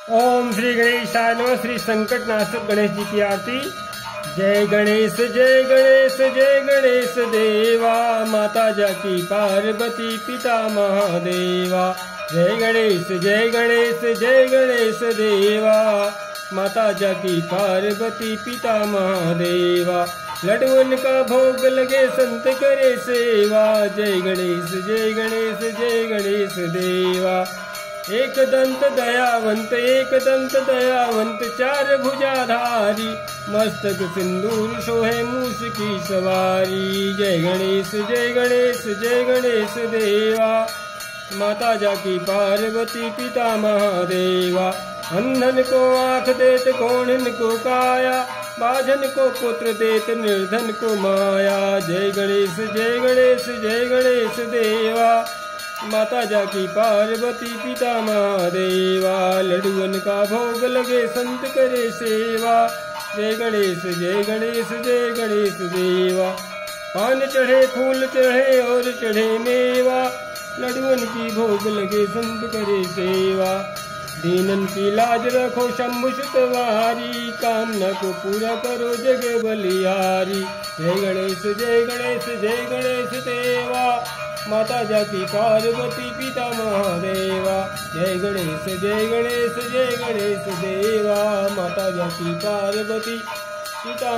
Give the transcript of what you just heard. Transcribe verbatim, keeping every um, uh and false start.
ओम श्री गणेशाय नमः। श्री संकटनाशक गणेश जी की आरती। जय गणेश जय गणेश जय गणेश देवा, माता जाकी पार्वती पिता महादेवा। जय गणेश जय गणेश जय गणेश देवा, माता जाकी पार्वती पिता महादेवा। लड्डुअन का भोग लगे संत करे सेवा। जय गणेश जय गणेश जय गणेश देवा। एक दंत दयावंत एक दंत दयावंत चार भुजाधारी, मस्तक सिंदूर शोहे मूस की सवारी। जय गणेश जय गणेश जय गणेश देवा, माता जाकी पार्वती पिता महादेवा। अंधन को आँख देत कोढ़िन को काया, बाझन को पुत्र देत निर्धन को माया। जय गणेश जय गणेश जय गणेश देवा, माता जाकी पार्वती पिता महादेवा। लड्डुअन का भोग लगे संत करे सेवा। जय गणेश जय गणेश जय गणेश देवा। पान चढ़े फूल चढ़े और चढ़े मेवा, लड्डुअन की भोग लगे संत करे सेवा। दीनन की लाज रखो शंभु सुतवारी, कामना को पूरा करो जग बलिहारी। जय गणेश जय गणेश जय गणेश देवा, माता जाकी पार्वती पिता महादेवा। जय गणेश जय गणेश जय गणेश देवा, माता जाकी पार्वती पिता